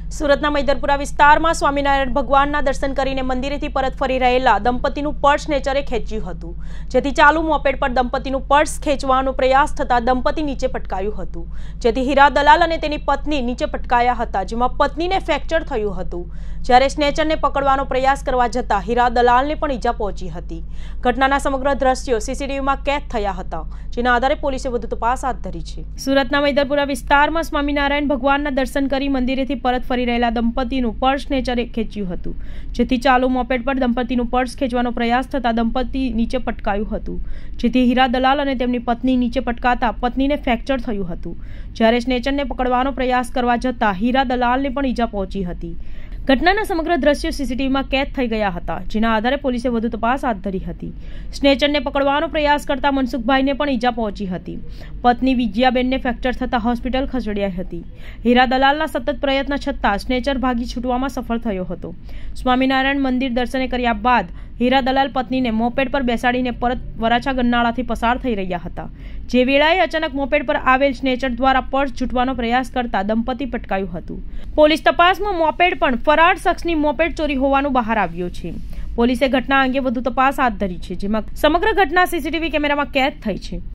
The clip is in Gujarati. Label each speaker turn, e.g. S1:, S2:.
S1: સુરતના મૈદરપુરા વિસ્તારમાં સ્વામિનારાયણ ભગવાનના દર્શન કરીને મંદિરેથી પરત ફરી રહેલા દંપતીનું પર્સ સ્નેચરે ખેંચ્યું હતું, જેથી ચાલુ મોપેડ પર દંપતીનું પર્સ ખેંચવાનો પ્રયાસ થતા દંપતી નીચે પટકાયું હતું, જેથી હીરા દલાલ અને તેની પત્ની નીચે પટકાયા હતા, જેમાં પત્નીને ફ્રેક્ચર થયું હતું, જ્યારે સ્નેચરને પકડવાનો પ્રયાસ કરવા જતા હીરા દલાલને પણ ઈજા પહોંચી હતી। ઘટનાના સમગ્ર દ્રશ્યો સીસીટીવીમાં કેદ થયા હતા, જેના આધારે પોલીસે વધુ તપાસ હાથ ધરી છે। સુરતના મૈદરપુરા વિસ્તારમાં સ્વામિનારાયણ ભગવાનના દર્શન કરી મંદિરેથી પરત ફરી રહેલા દંપતીનું પર્સ સ્નેચરે ખેંચ્યું હતું, જેથી ચાલુ મોપેડ પર દંપતીનું પર્સ ખેંચવાનો પ્રયાસ થતા દંપતી નીચે પટકાયું હતું, જેથી હીરા દલાલ અને તેમની પત્ની નીચે પટકાતા પત્નીને ફ્રેક્ચર થયું હતું, જ્યારે સ્નેચરને પકડવાનો પ્રયાસ કરવા જતા હીરા દલાલને પણ ઈજા પહોંચી હતી। ઘટનાના સમગ્ર દ્રશ્યો સીસીટીવીમાં કેદ થઈ ગયા હતા, જેના આધારે પોલીસે વધુ તપાસ હાથ ધરી હતી। સ્નેચરને પકડવાનો પ્રયાસ કરતા મનસુખભાઈને પણ ઈજા પહોંચી હતી। પત્ની વિજયાબેનને ફ્રેક્ચર થતા હોસ્પિટલ ખસેડાઈ હતી। હીરા દલાલના સતત પ્રયત્ન છતાં સ્નેચર ભાગી છૂટવામાં સફળ થયો હતો। સ્વામિનારાયણ મંદિર દર્શને કર્યા બાદ હીરા દલાલ પત્નીને મોપેડ પર બેસાડીને પરત વરાછા ગન્નાળાથી પસાર થઈ રહ્યા હતા, જે વેળાએ અચાનક મોપેડ પર આવેલ સ્નેચર દ્વારા પર્સ ઝૂંટવાનો પ્રયાસ કરતા દંપતી પટકાયું હતું। પોલીસ તપાસમાં મોપેડ પણ ફરાર શખ્સની મોપેડ ચોરી હોવાનું બહાર આવ્યું છે। પોલીસે ઘટના અંગે વધુ તપાસ હાથ ધરી છે, જેમાં સમગ્ર ઘટના સીસીટીવી કેમેરામાં કેદ થઈ છે।